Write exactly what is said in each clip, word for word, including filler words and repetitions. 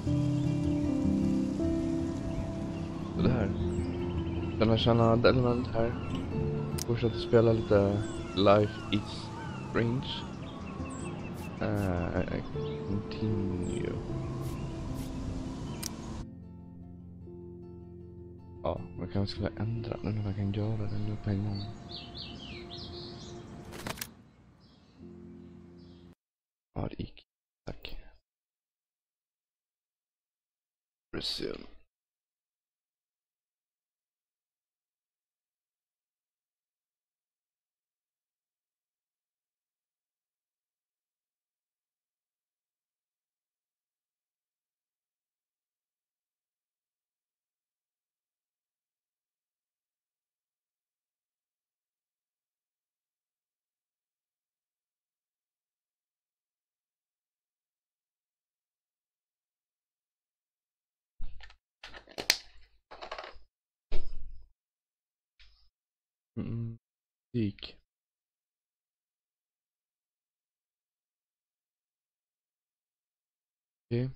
Så det här. Den har tjänat element här. Fortsätter spela lite Life is Strange. Uh, continue. Ja, man kanske skulle ändra nu när man kan göra det nu på en gång. Ja, det gick. Tack. Resume. Mm, det gick. Okej.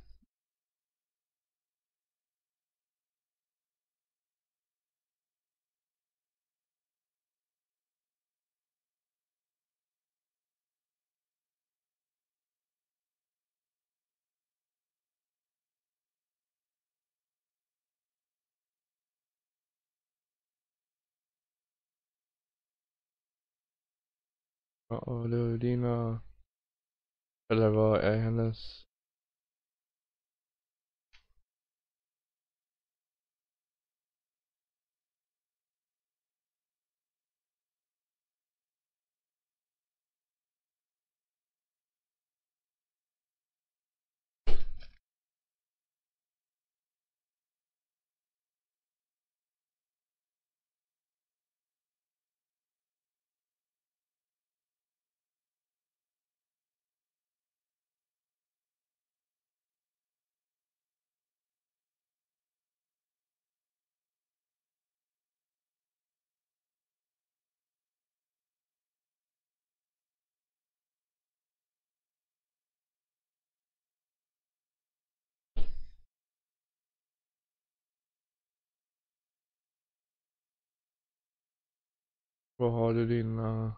Ja, och det var dina... Eller vad är hennes... Vad har du dina...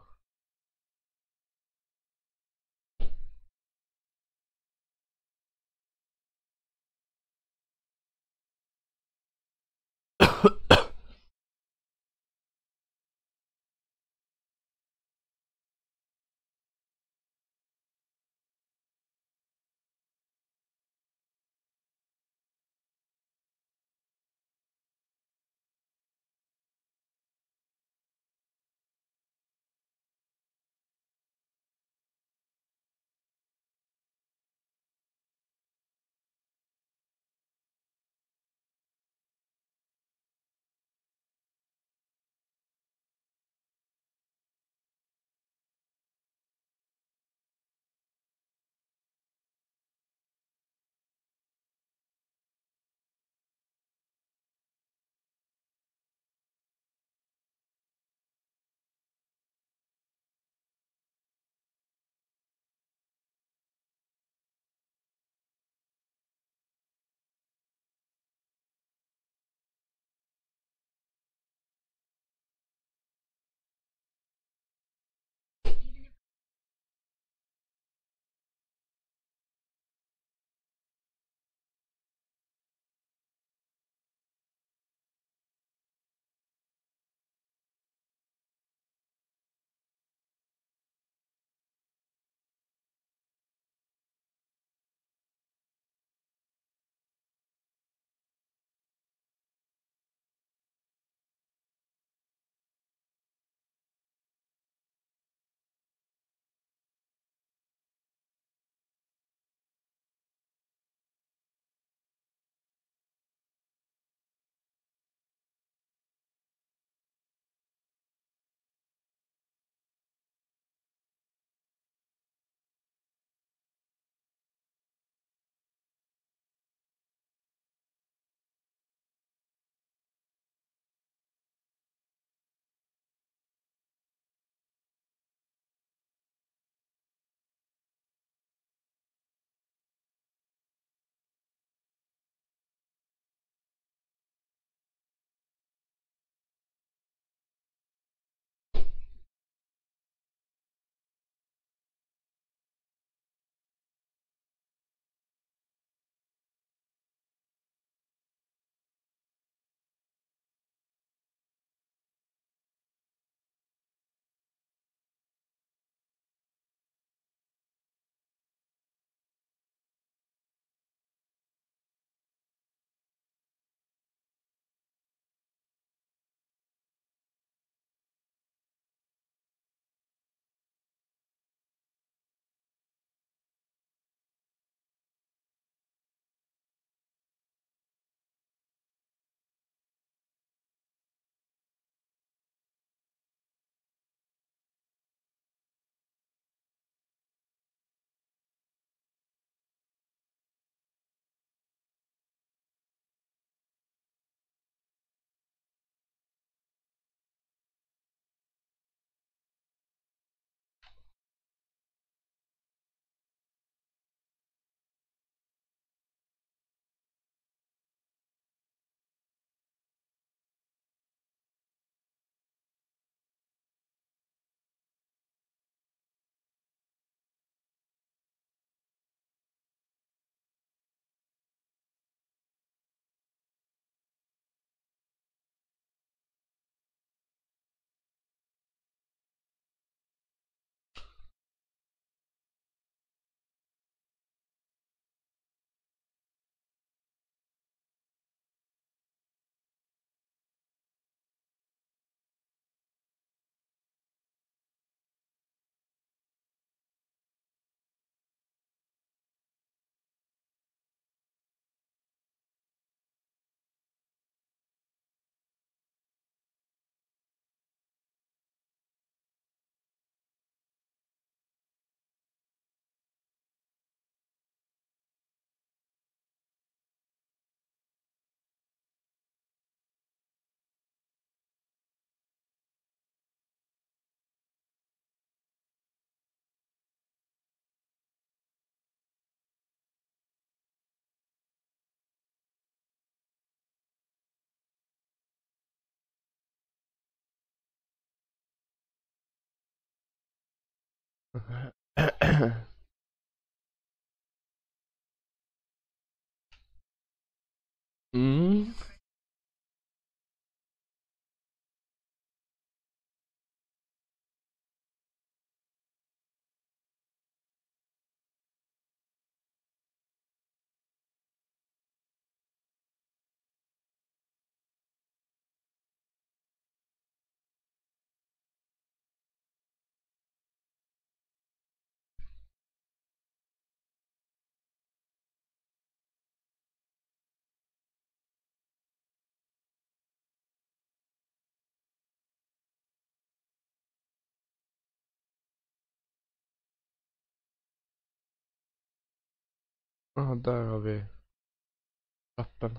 Mm. Ja, där har vi appen.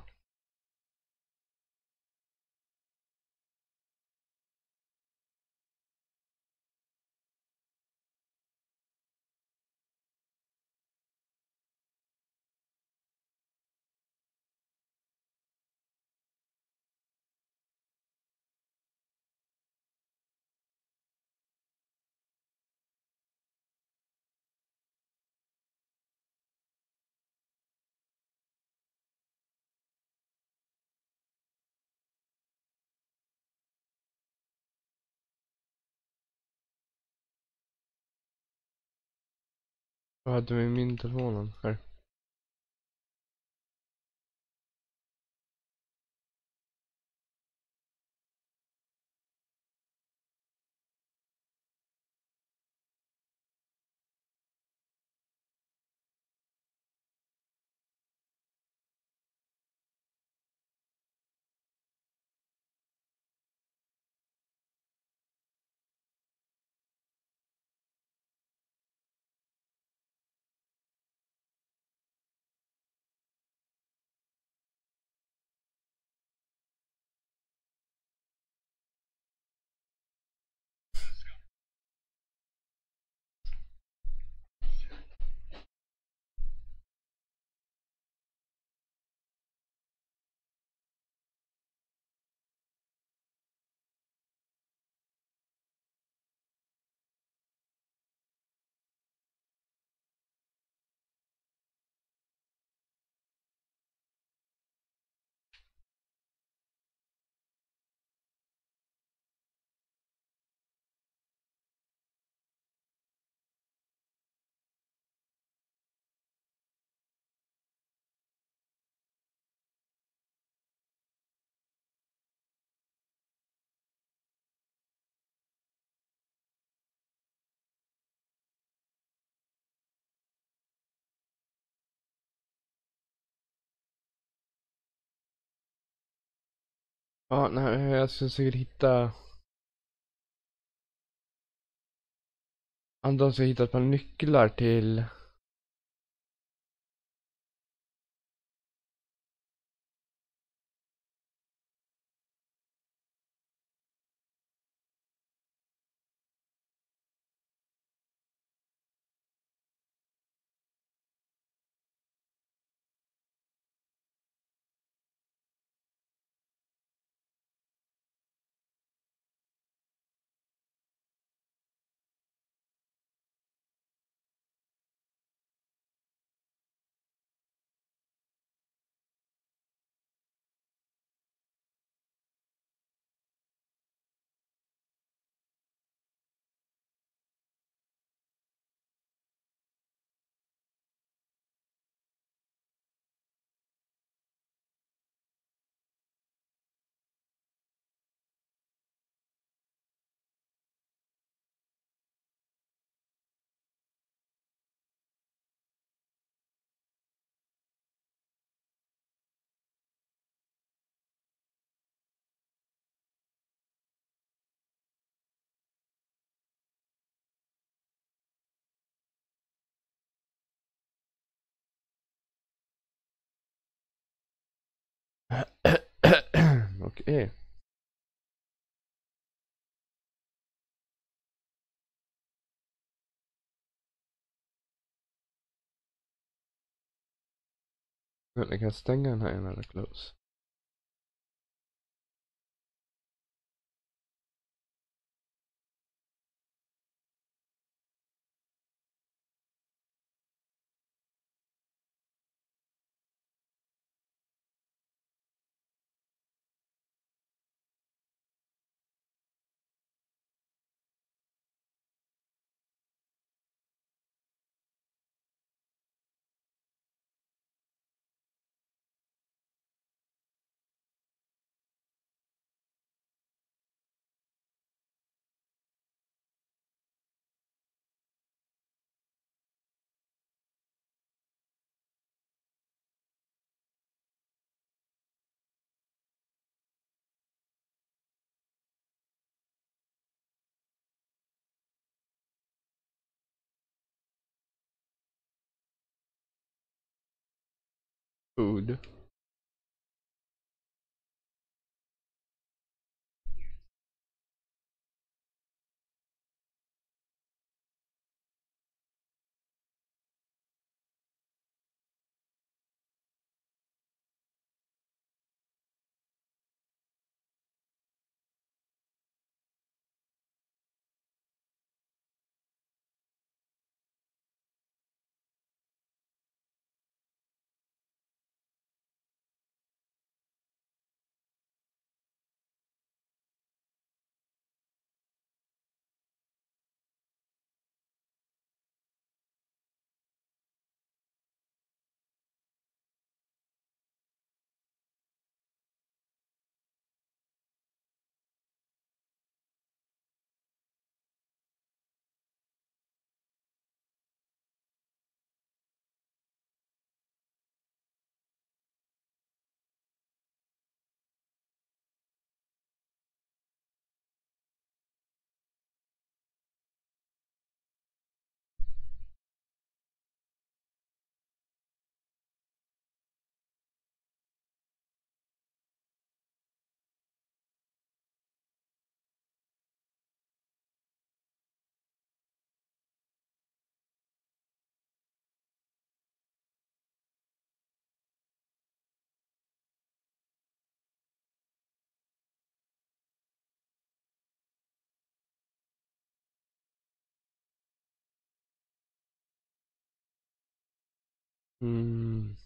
Vad hade vi i min telefonen här? Ja, nej, jag ska säkert hitta... Anton ska hitta ett par nycklar till... Okej. Jag kan stänga den här ena close. Food. Mm.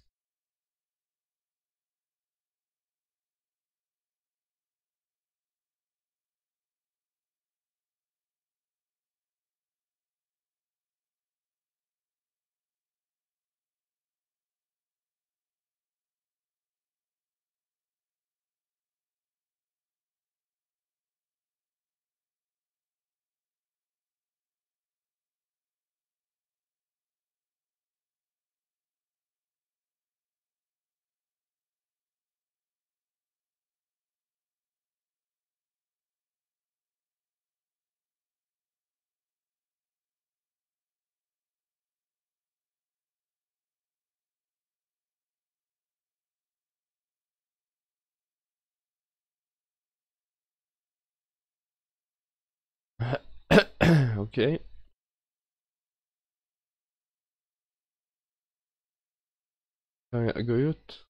Okej. Kan jag gå ut?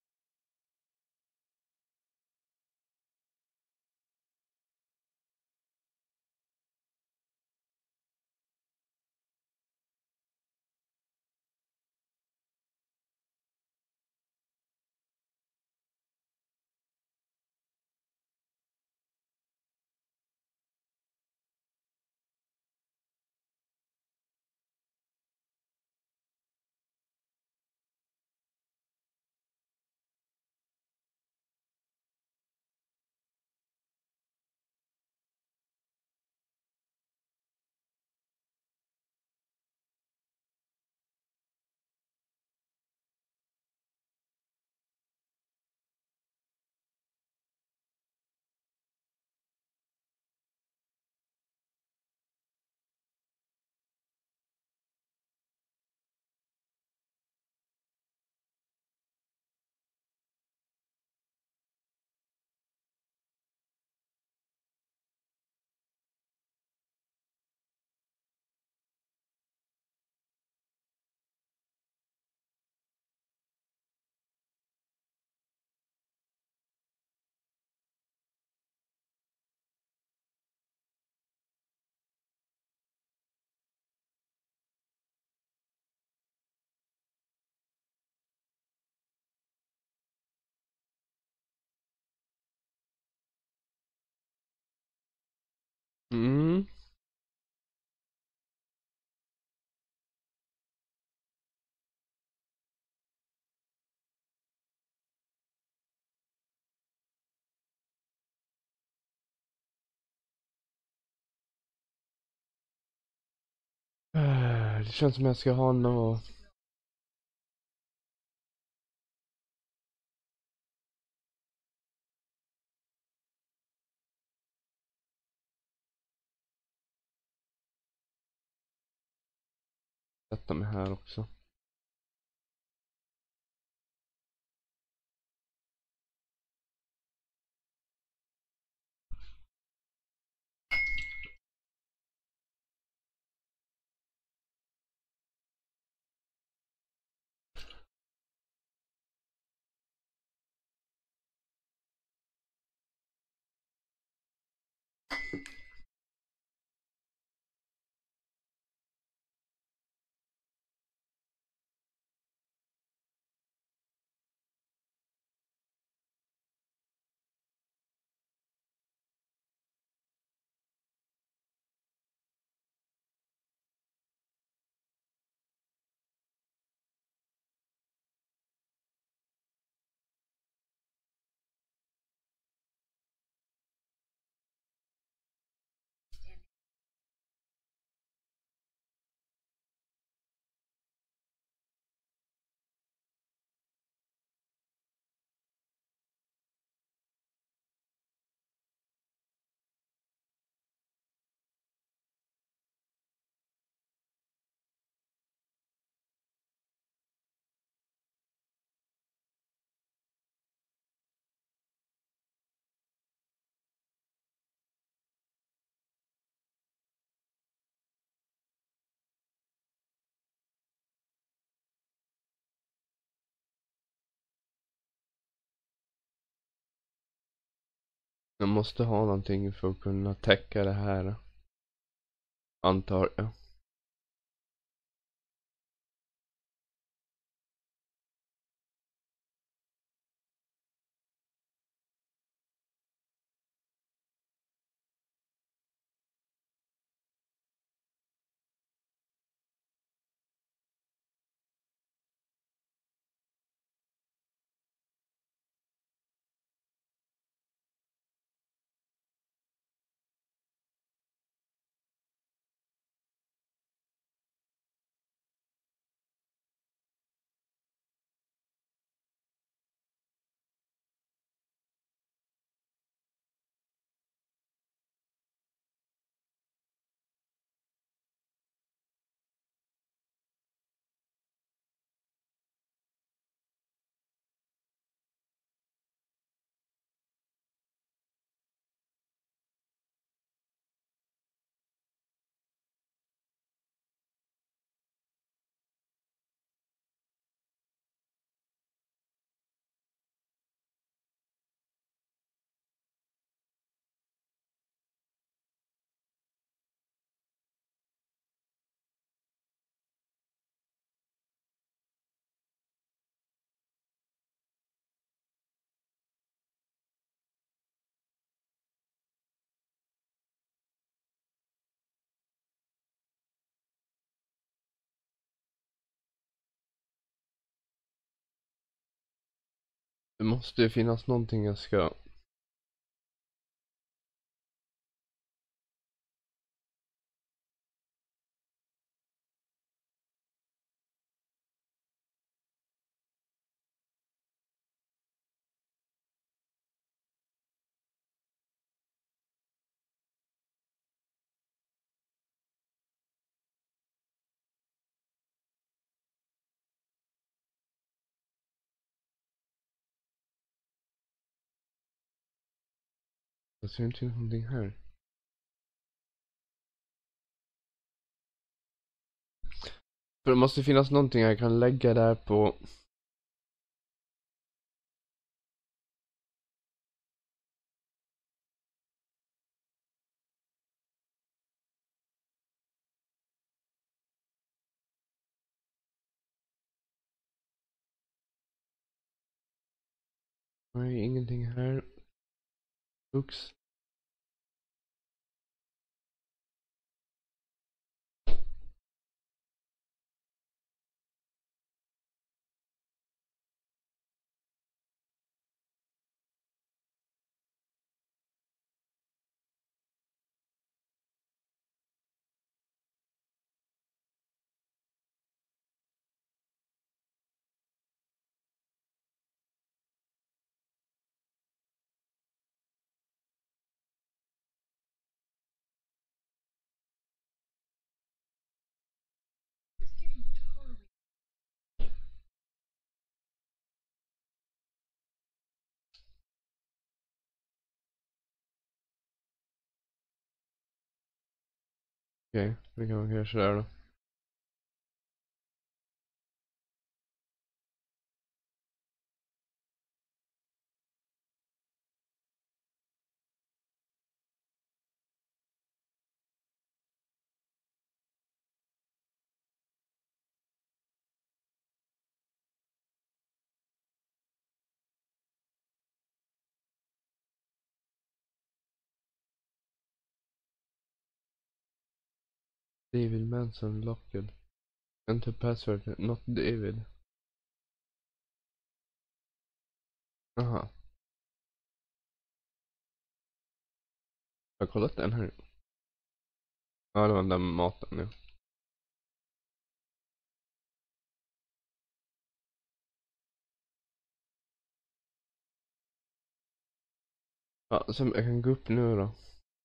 Mm. Eh, Det känns som jag ska ha något. Sätta mig här också. Jag måste ha någonting för att kunna täcka det här. Antar jag. Det måste ju finnas någonting jag ska... Jag ser inte någonting här. För det måste finnas någonting jag kan lägga där på... Nej, ingenting här. Oops. Okej, okay, vi kan kanske där då. David Manson locked. Enter password, not David. Aha. Jag har kollat den här. Ja, det var den där maten nu. Ja, så jag kan gå upp nu då.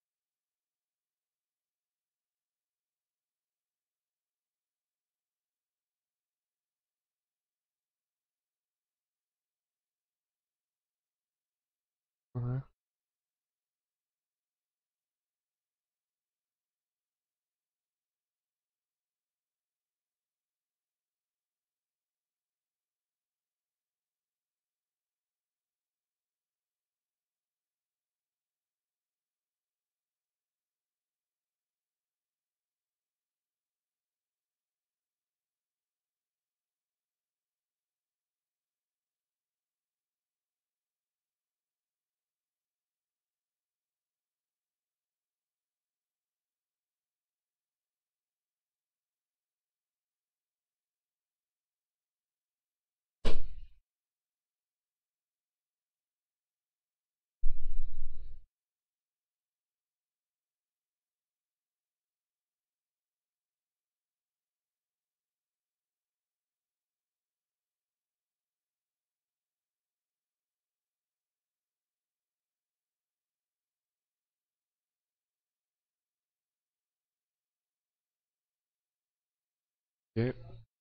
Aha. Okej.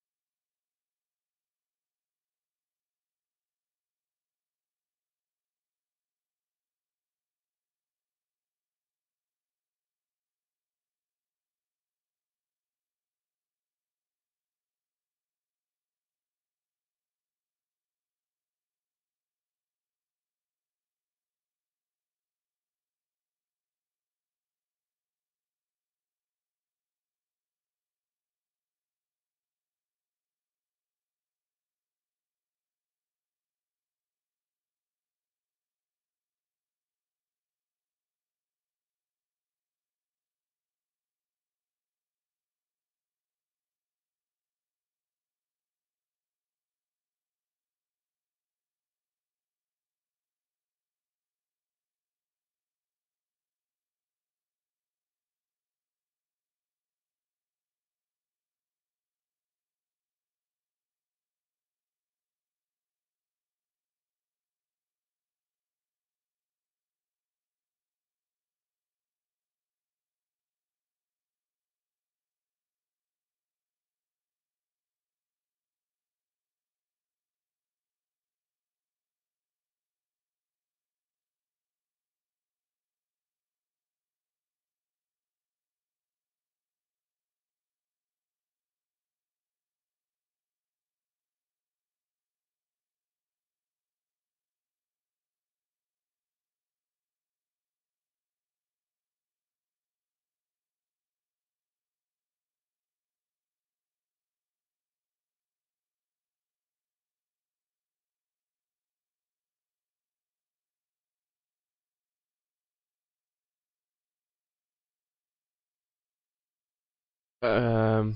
Ehm,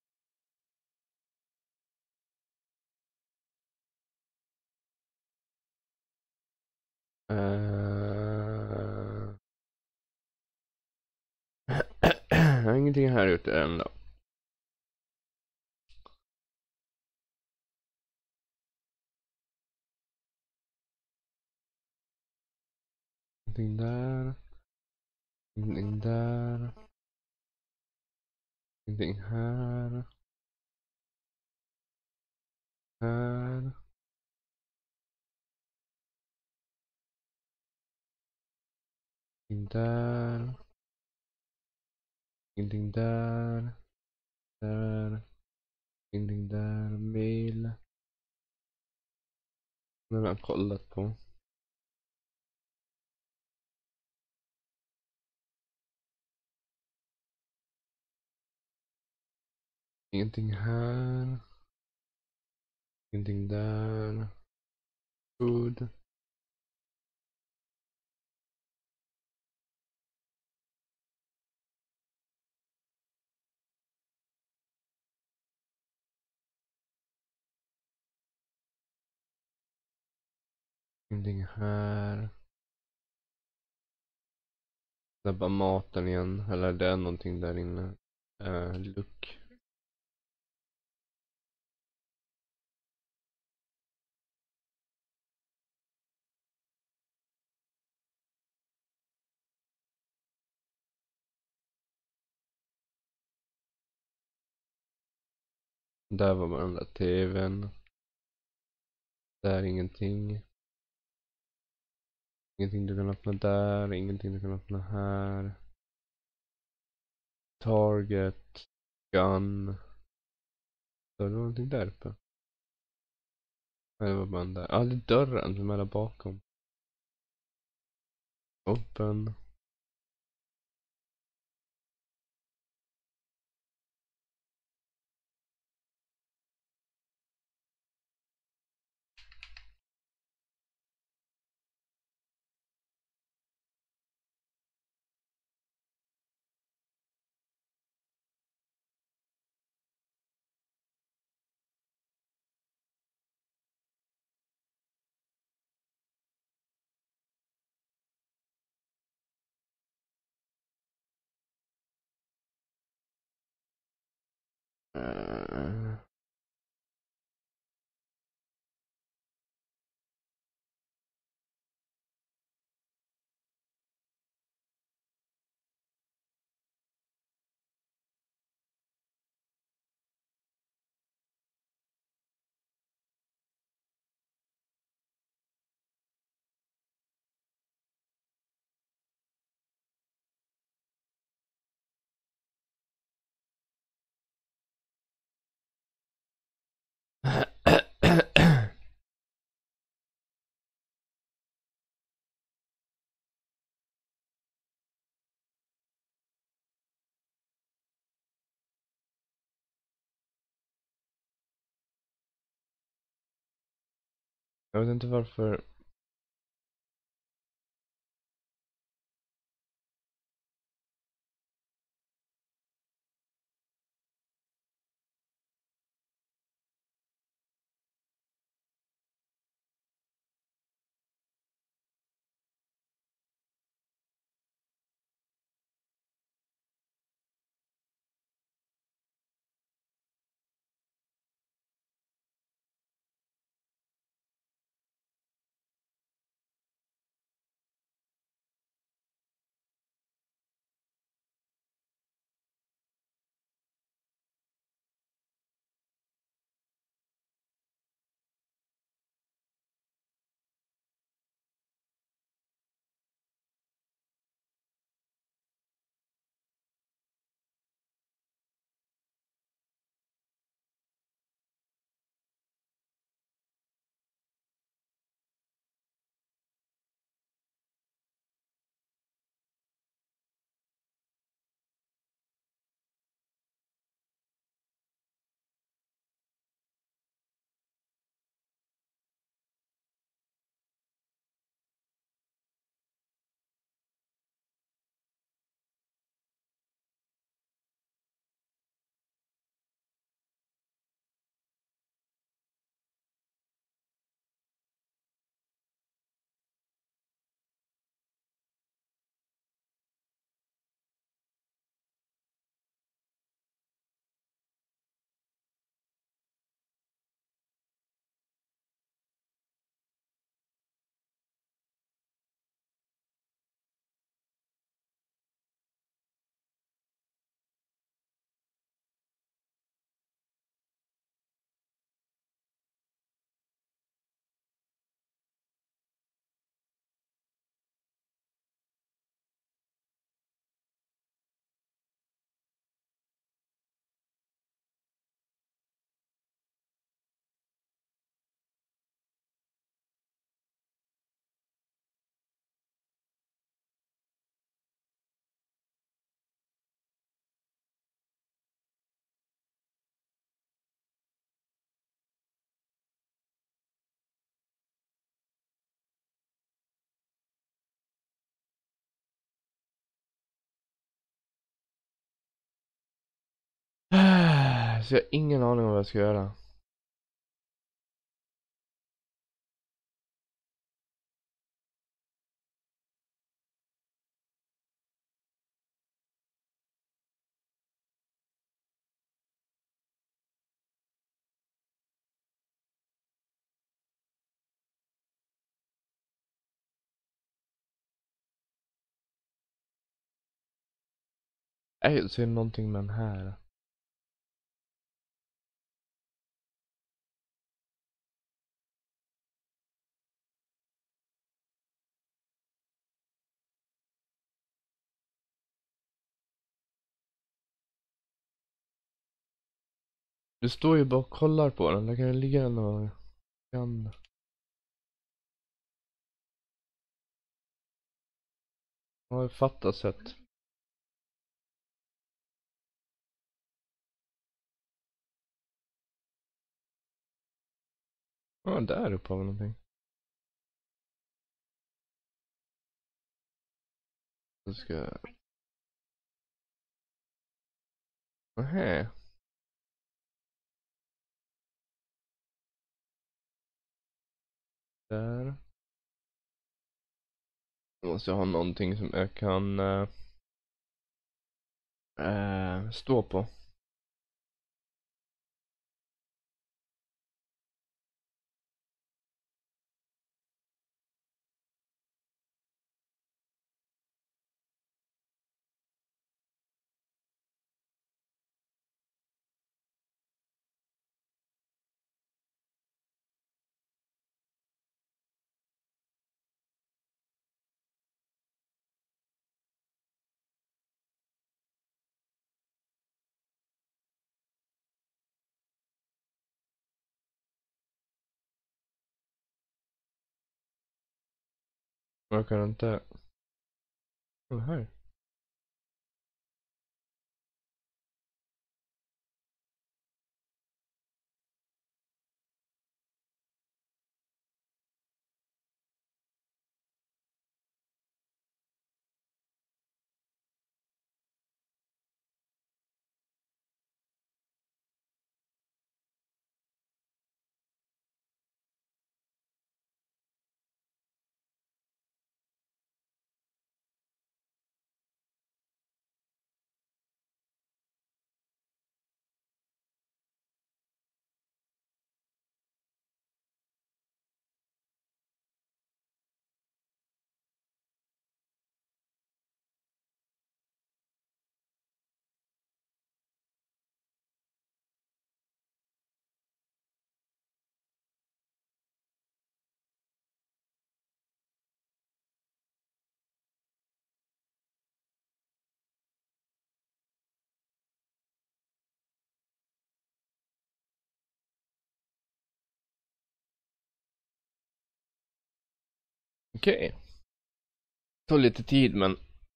eh, jag har ingenting här ute än då. Ingenting där. Ingenting där. Ingenting här. Här. Ingenting där. Ingenting där. Där. Ingenting där. Mail. Den har jag kollat på. Ingenting här. Ingenting där. Food. Ingenting här. Det är bara maten igen. Eller det är någonting där inne. Uh, look. Där var bara den där tvn. Där ingenting. Ingenting du kan öppna där. Ingenting du kan öppna här. Target. Gun. Så det var någonting där uppe. Nej, det var bara den där. Ja, ah, det är dörren som är där bakom. Open. Jag vet inte varför. Så jag har ingen aning om vad jag ska göra. Nej, så är det någonting med den här. Du står ju bara och kollar på den. Där kan det ligga någon. Kan. Ja, jag fattar sätt. Ja, där uppe har vi någonting. Jag ska. Nähä. Där. Jag måste ha någonting som jag kan äh, äh, stå på. Jag kan inte. Den här. Okej. Okay. Tog lite tid men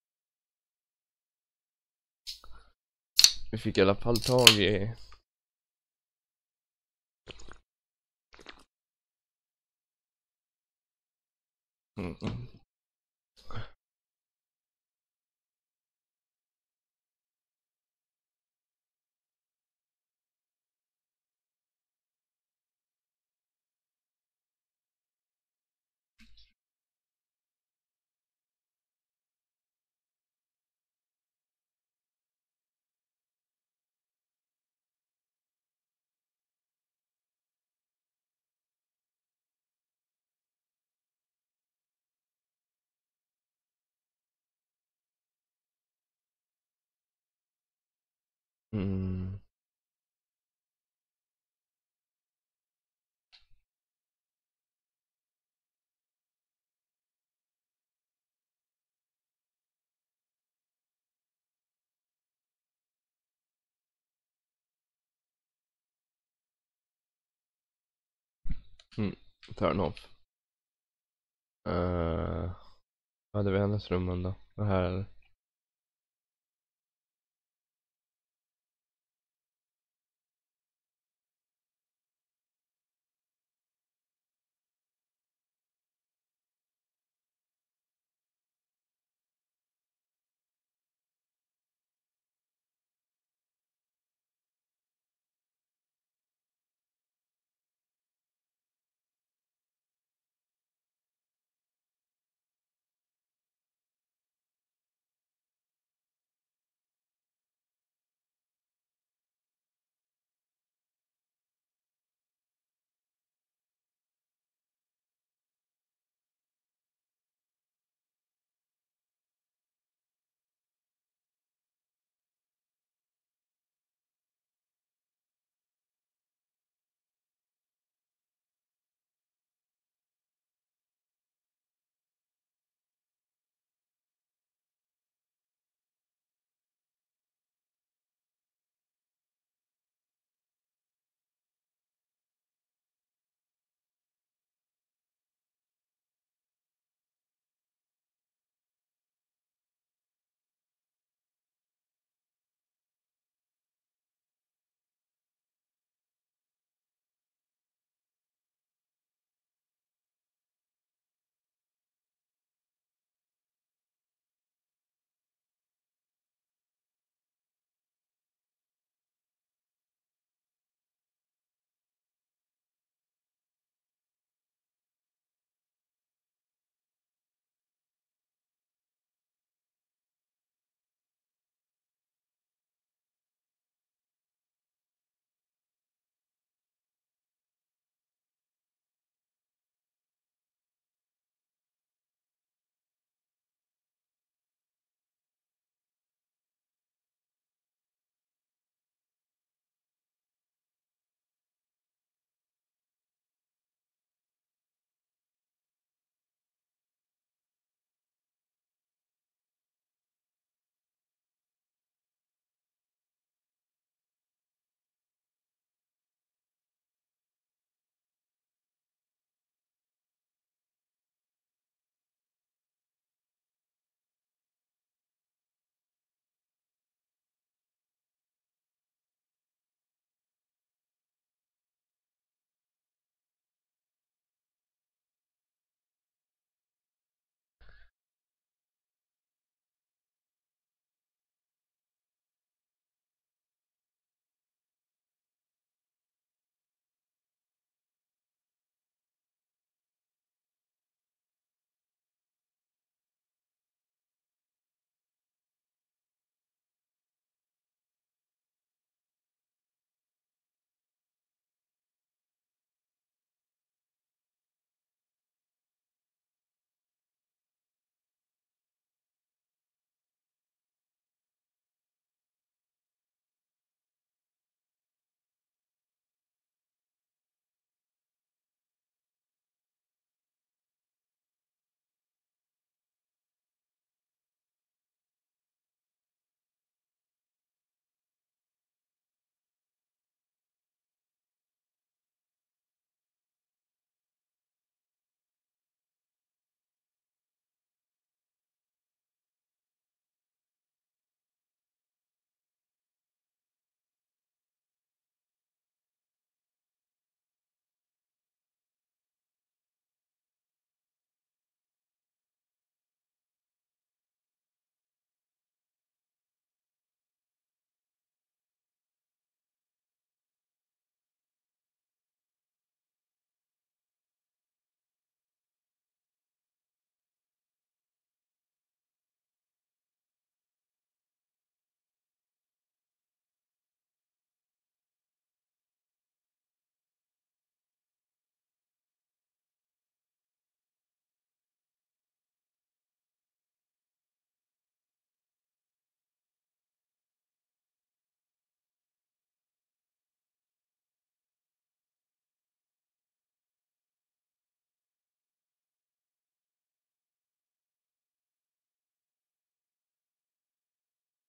vi fick i alla fall tag i mm, mm. Mm. Mm. Turn off. Uh, hade vi hennes rummen då? Det här.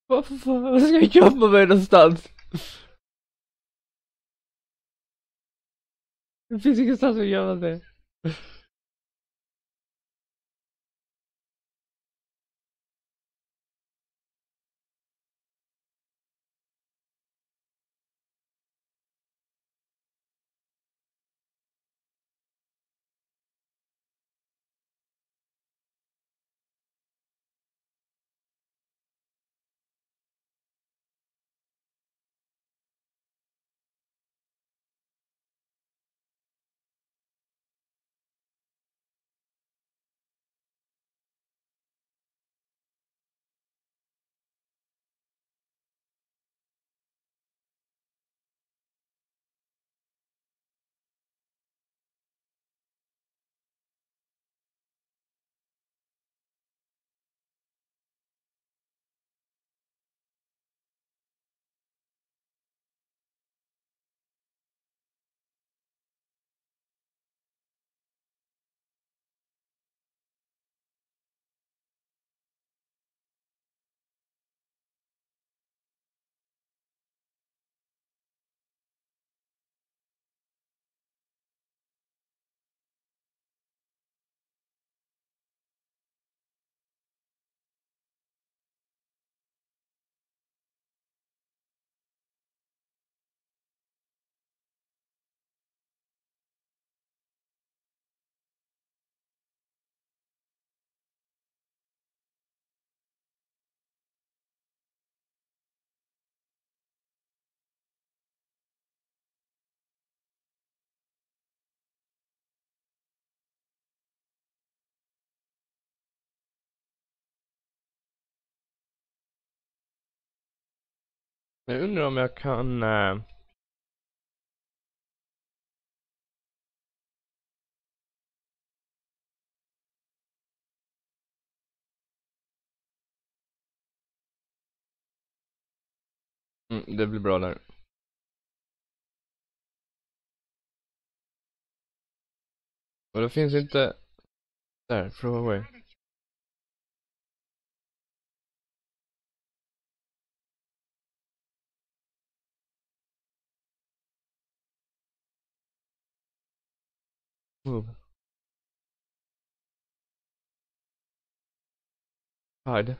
Vad fan, vad ska jag gömma mig någonstans? Det finns ingenstans att gömma sig. Jag undrar om jag kan... Uh... Mm, det blir bra där. Och det finns inte... Där, throw away. Move. Hide.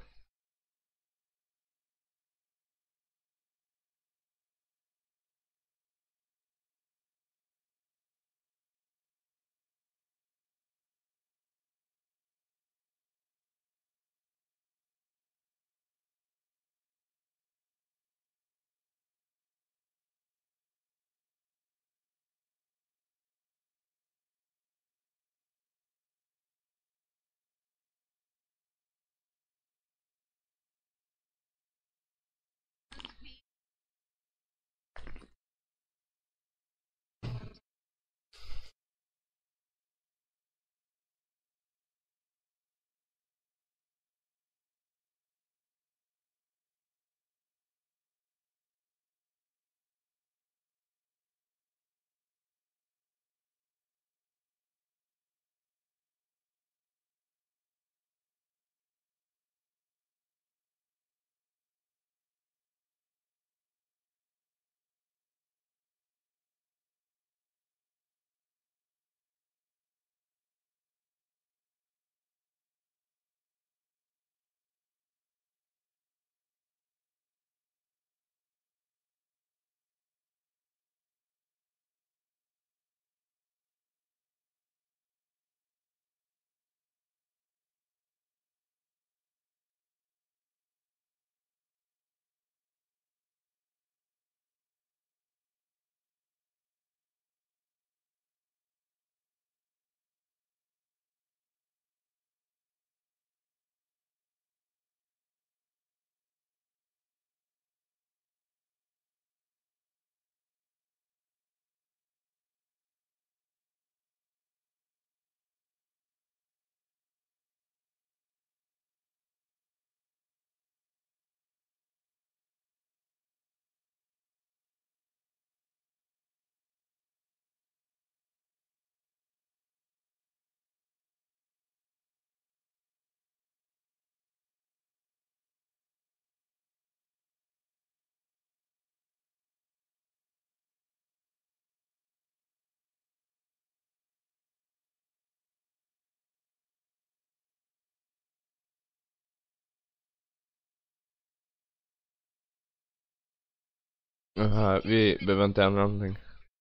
Aha, vi behöver inte ändra någonting.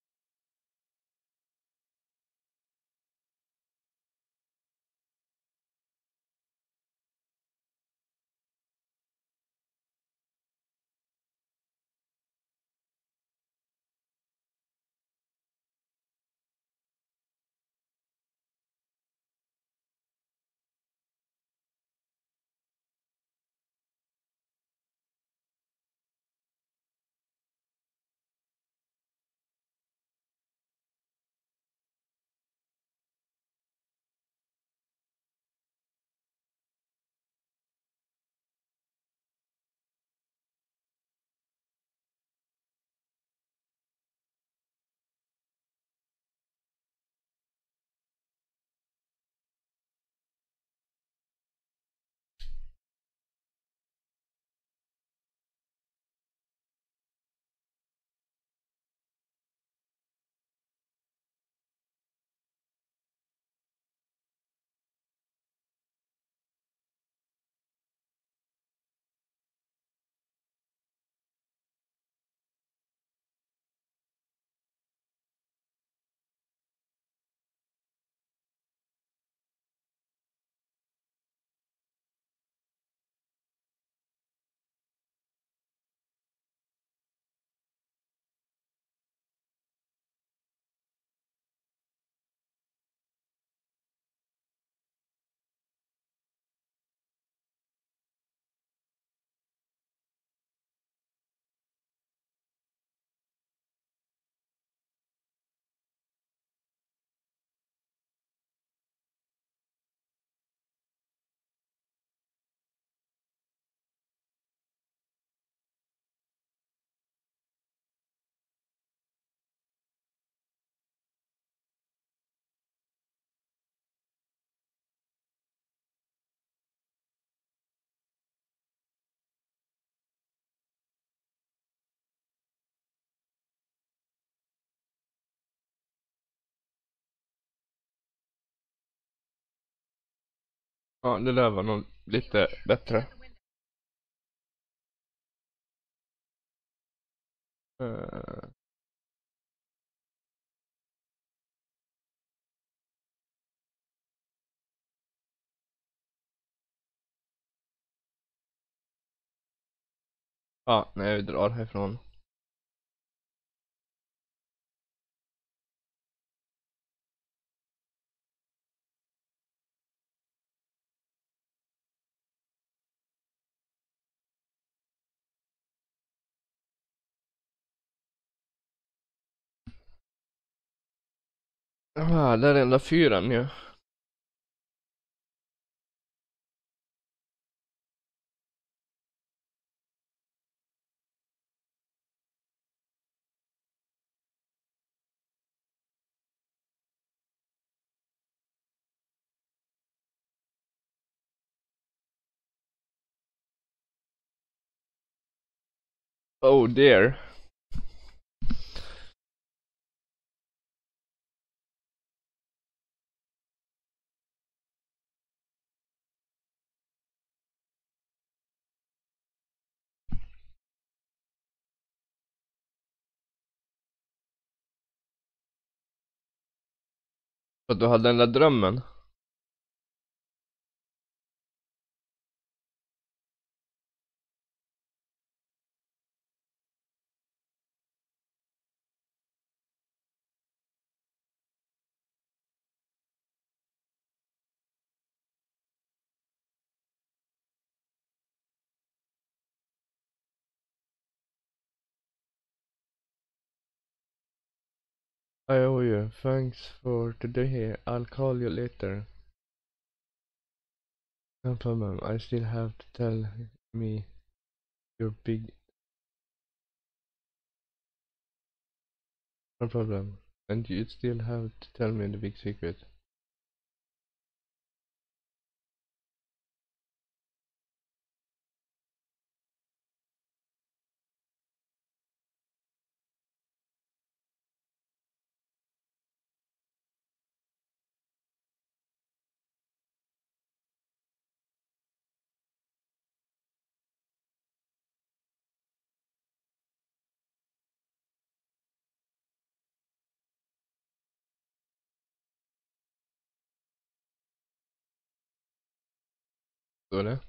Ja, det där var nog lite bättre. Uh, ja, nej, vi drar härifrån. Ah, där är enda fyran ju. Oh dear. För att du hade den där drömmen. I owe you. Thanks for today. I'll call you later. No problem. I still have to tell me your big... No problem. And you still have to tell me the big secret. Oder?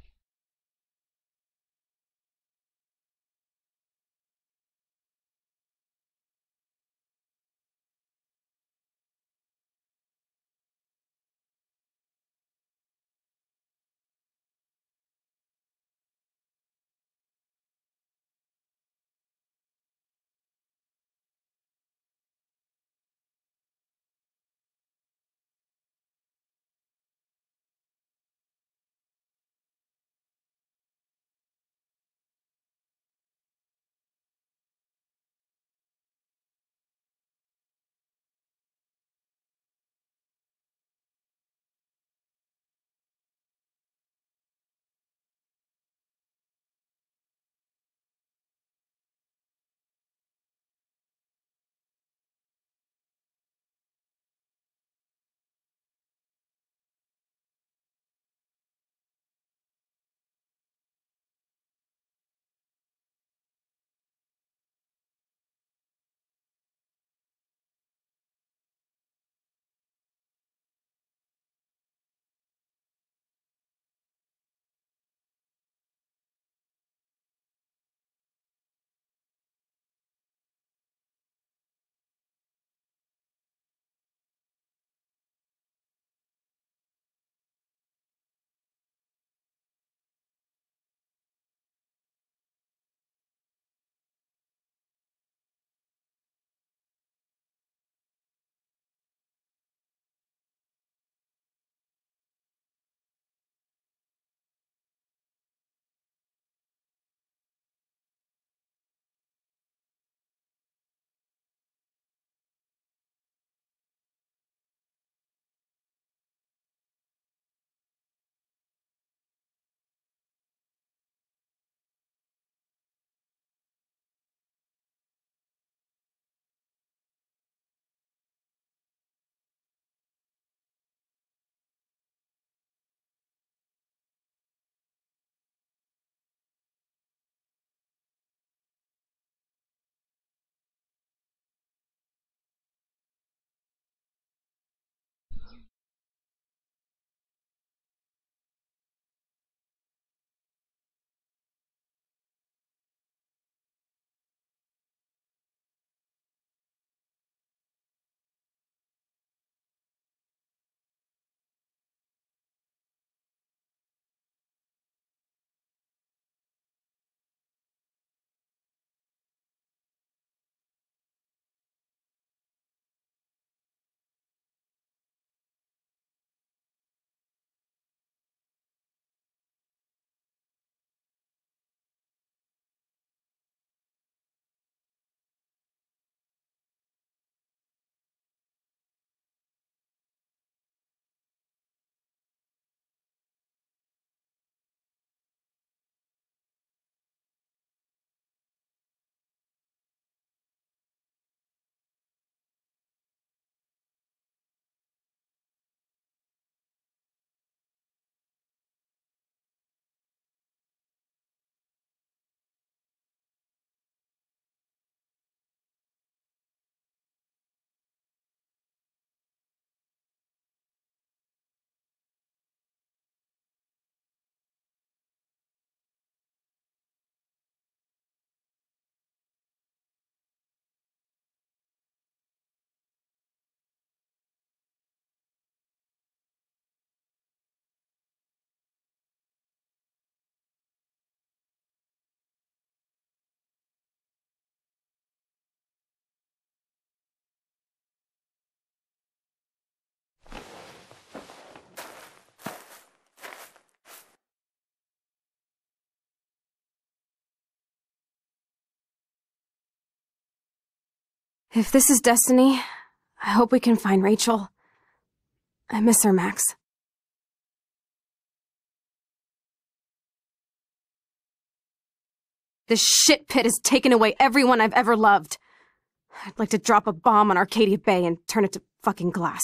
If this is destiny, I hope we can find Rachel. I miss her, Max. This shit pit has taken away everyone I've ever loved. I'd like to drop a bomb on Arcadia Bay and turn it to fucking glass.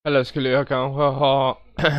Eller skulle jag kanske ha...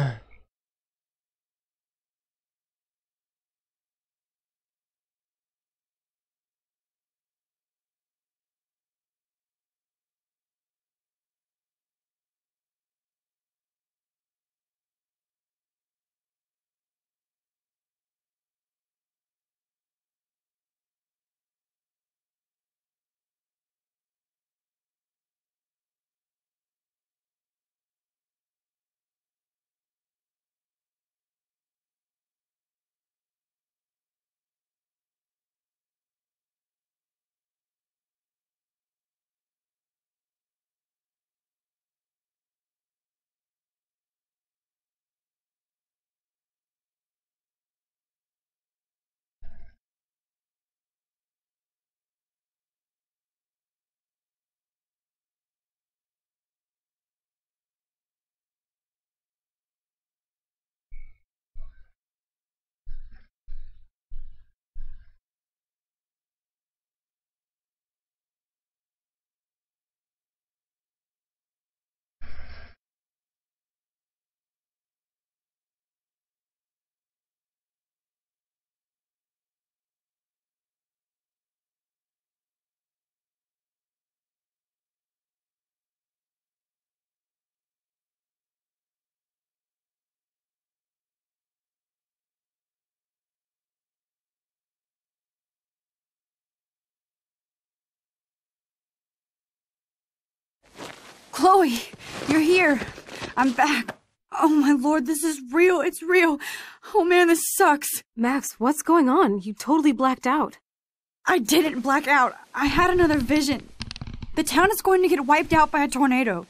Chloe, you're here. I'm back. Oh my lord, this is real. It's real. Oh man, this sucks. Max, what's going on? You totally blacked out. I didn't black out. I had another vision. The town is going to get wiped out by a tornado.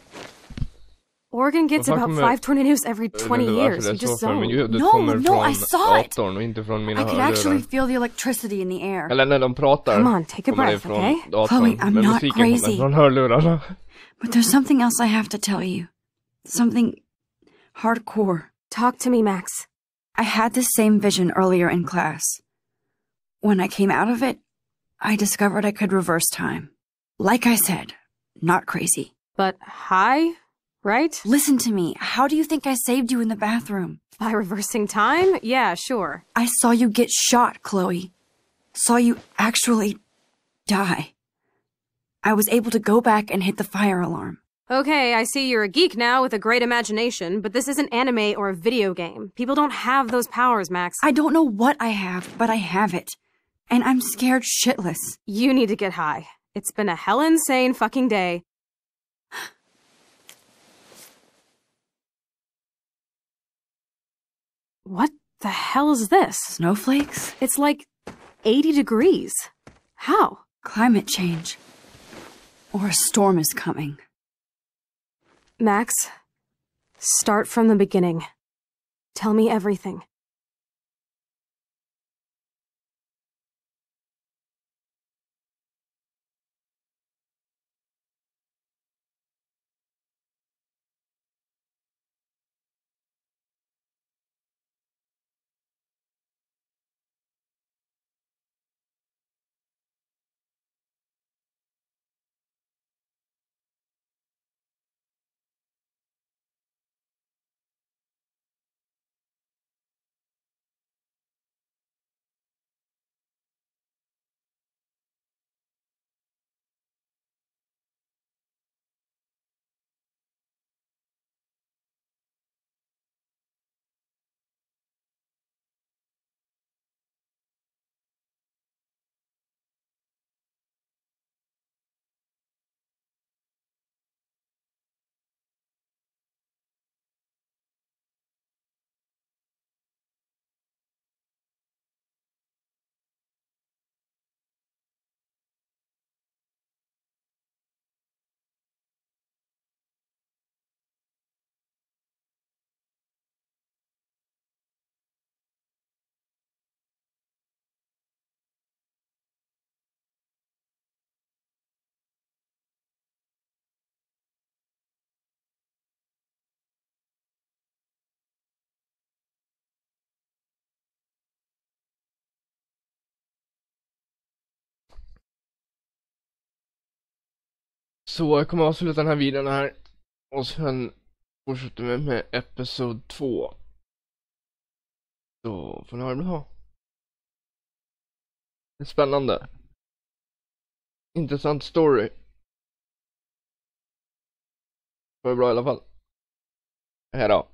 Oregon gets Vad fan about kommer- five tornadoes every Jag vet twenty inte varför years. det är You så just för, men zoned. ljudet No, kommer no, från I saw it. datorn och inte från mina I could actually hörlurar. feel the electricity in the air. Eller när de pratar Come on, take a kommer det breath, från okay? datorn. Chloe, I'm men not musiken kommer crazy. från hörlurarna. But there's something else I have to tell you. Something hardcore. Talk to me, Max. I had this same vision earlier in class. When I came out of it, I discovered I could reverse time. Like I said, not crazy. But high, right? Listen to me. How do you think I saved you in the bathroom? By reversing time? Yeah, sure. I saw you get shot, Chloe. Saw you actually die. I was able to go back and hit the fire alarm. Okay, I see you're a geek now with a great imagination, but this isn't anime or a video game. People don't have those powers, Max. I don't know what I have, but I have it. And I'm scared shitless. You need to get high. It's been a hell insane fucking day. What the hell is this? Snowflakes? It's like eighty degrees. How? Climate change. Or a storm is coming. Max, start from the beginning. Tell me everything. Så jag kommer avsluta den här videon här. Och sen fortsätter vi med episod två. Då får ni ha det bra. Det är spännande. Intressant story. Det var bra i alla fall. Hej då.